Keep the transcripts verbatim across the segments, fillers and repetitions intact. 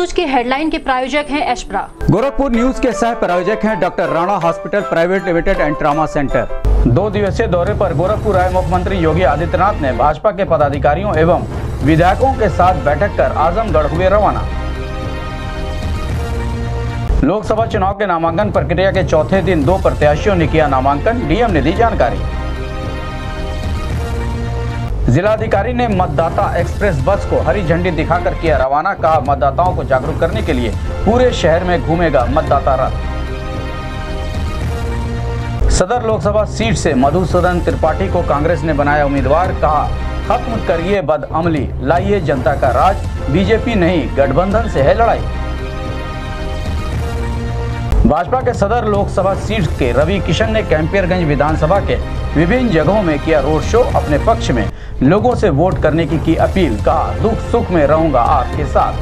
News की headline के प्रायोजक हैं एशप्रा। गोरखपुर न्यूज के सह प्रायोजक हैं doctor Rana hospital private limited and trauma centre. दो दिवसीय दौरे पर गोरखपुर आए मुख्यमंत्री योगी आदित्यनाथ ने भाजपा के पदाधिकारियों एवं विधायकों के साथ बैठक कर आजमगढ़ हुए रवाना। लोकसभा चुनाव के नामांकन प्रक्रिया के चौथे दिन दो प्रत्याशियों ने किया नामांकन, डीएम ने दी जानकारी। जिलाधिकारी ने मतदाता एक्सप्रेस बस को हरी झंडी दिखाकर किया रवाना, कहा मतदाताओं को जागरूक करने के लिए पूरे शहर में घूमेगा मतदाता रथ। सदर लोकसभा सीट से मधुसूदन त्रिपाठी को कांग्रेस ने बनाया उम्मीदवार, कहा खत्म करिए बदअमली, लाइए जनता का राज, बीजेपी नहीं गठबंधन से है लड़ाई। भाजपा के सदर लोकसभा सीट के रवि किशन ने कैंपियरगंज विधानसभा के विभिन्न जगहों में किया रोड शो, अपने पक्ष में लोगों से वोट करने की की अपील, कहा दुख सुख में रहूंगा आपके साथ।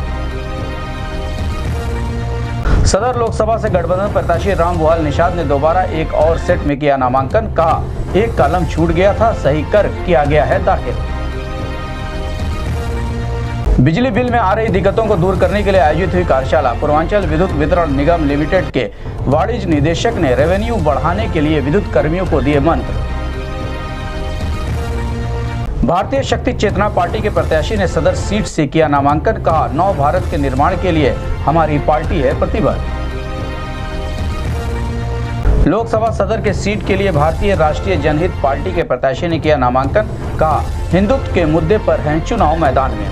सदर लोकसभा से गठबंधन प्रत्याशी रामबुआल निषाद ने दोबारा एक और सेट में किया नामांकन, कहा एक कॉलम छूट गया था, सही कर किया गया है दाखिल। बिजली बिल में आ रही दिक्कतों को दूर करने के लिए आयोजित हुई कार्यशाला, पूर्वांचल विद्युत वितरण निगम लिमिटेड के वाणिज्य निदेशक ने रेवेन्यू बढ़ाने के लिए विद्युत कर्मियों को दिए मंत्र। भारतीय शक्ति चेतना पार्टी के प्रत्याशी ने सदर सीट से किया नामांकन, कहा नव भारत के निर्माण के लिए हमारी पार्टी है प्रतिबद्ध। लोकसभा सदर के सीट के लिए भारतीय राष्ट्रीय जनहित पार्टी के प्रत्याशी ने किया नामांकन, कहा हिंदुत्व के मुद्दे पर हैं चुनाव मैदान में।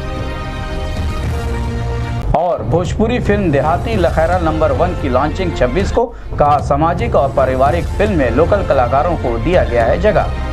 और Bhojpuri film Dehati Lakhaira number one की लॉन्चिंग छब्बीस को, कहा सामाजिक और पारिवारिक फिल्म में लोकल कलाकारों को दिया गया है जगह।